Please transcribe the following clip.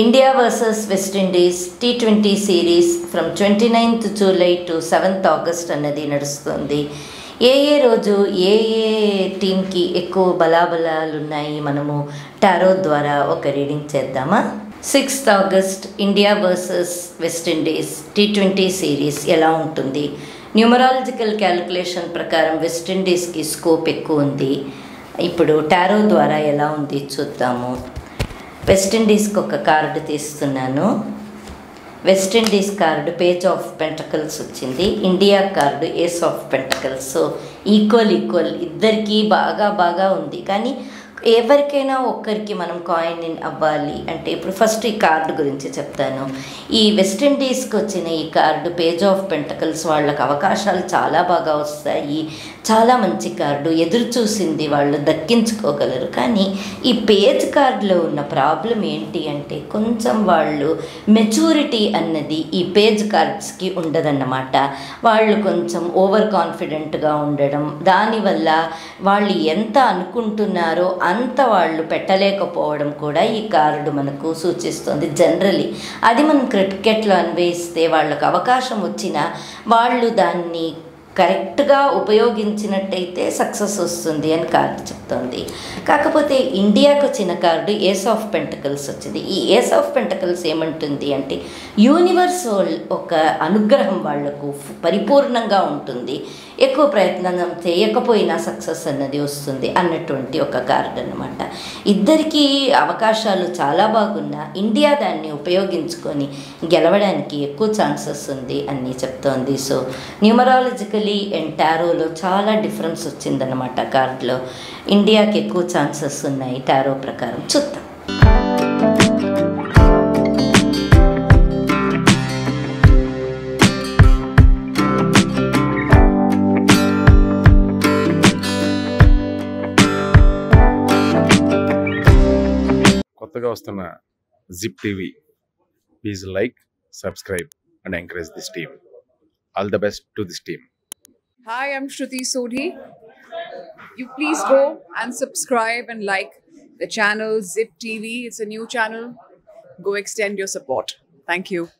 India versus West Indies T20 series from 29th July to 7th August అన్నది నడుస్తుంది. ఏ రోజు ఏ టీంకి ఎక్కువ బలాబలాలు ఉన్నాయి మనము టారో ద్వారా ఒక రీడింగ్ చేద్దామా. 6th August India versus West Indies T20 series ఎలా ఉంటుంది? న్యూమరాలజికల్ క్యాలిక్యులేషన్ ప్రకారం వెస్ట్ ఇండీస్కి స్కోప్ ఎక్కువ ఉంది. ఇప్పుడు టారో ద్వారా ఎలా ఉంది చూద్దాము. వెస్ట్ ఇండీస్కి ఒక కార్డు తీస్తున్నాను. West Indies card page of pentacles వచ్చింది. India card ace of pentacles. So equal ఇద్దరికీ బాగా ఉంది. కానీ ఎవరికైనా ఒక్కరికి మనం కాయిన్ ఇన్ అవ్వాలి అంటే ఇప్పుడు ఫస్ట్ ఈ కార్డు గురించి చెప్తాను. ఈ వెస్ట్ ఇండీస్కి వచ్చిన ఈ కార్డు పేజ్ ఆఫ్ పెంటకల్స్ వాళ్ళకి అవకాశాలు చాలా బాగా వస్తాయి. చాలా మంచి కార్డు, ఎదురు చూసింది వాళ్ళు దక్కించుకోగలరు. కానీ ఈ పేజ్ కార్డులో ఉన్న ప్రాబ్లం ఏంటి అంటే కొంచెం వాళ్ళు మెచ్యూరిటీ అన్నది ఈ పేజ్ కార్డ్స్కి ఉండదన్నమాట. వాళ్ళు కొంచెం ఓవర్ కాన్ఫిడెంట్గా ఉండడం, దానివల్ల వాళ్ళు ఎంత అనుకుంటున్నారో అంత వాళ్ళు పెట్టలేకపోవడం కూడా ఈ కార్డు మనకు సూచిస్తుంది. జనరలీ అది మనం క్రికెట్లో అన్వయిస్తే వాళ్ళకు అవకాశం వచ్చినా వాళ్ళు దాన్ని కరెక్ట్గా ఉపయోగించినట్టయితే సక్సెస్ వస్తుంది అని కార్డు చెప్తోంది. కాకపోతే ఇండియాకు వచ్చిన కార్డు ఏస్ ఆఫ్ పెంటకల్స్ వచ్చింది. ఈ ఏస్ ఆఫ్ పెంటకల్స్ ఏమంటుంది అంటే యూనివర్సల్ ఒక అనుగ్రహం వాళ్లకు పరిపూర్ణంగా ఉంటుంది. ఎక్కువ ప్రయత్నం చేయకపోయినా సక్సెస్ అన్నది వస్తుంది అన్నటువంటి ఒక కార్డు అన్నమాట. ఇద్దరికీ అవకాశాలు చాలా బాగున్నా ఇండియా దాన్ని ఉపయోగించుకొని గెలవడానికి ఎక్కువ ఛాన్సెస్ ఉంది అని చెప్తోంది. సో న్యూమరాలజికలీ అండ్ టారోలో చాలా డిఫరెన్స్ వచ్చిందన్నమాట. కార్డులో ఇండియాకి ఎక్కువ ఛాన్సెస్ ఉన్నాయి టారో ప్రకారం. చూద్దాం. కొత్తగా వస్తున్న zip TV, please like, subscribe and encourage this team. All the best to this team. Hi, I'm Shruti Sodhi. You please go and subscribe and like the channel Zip TV. It's a new channel. Go extend your support. Thank you.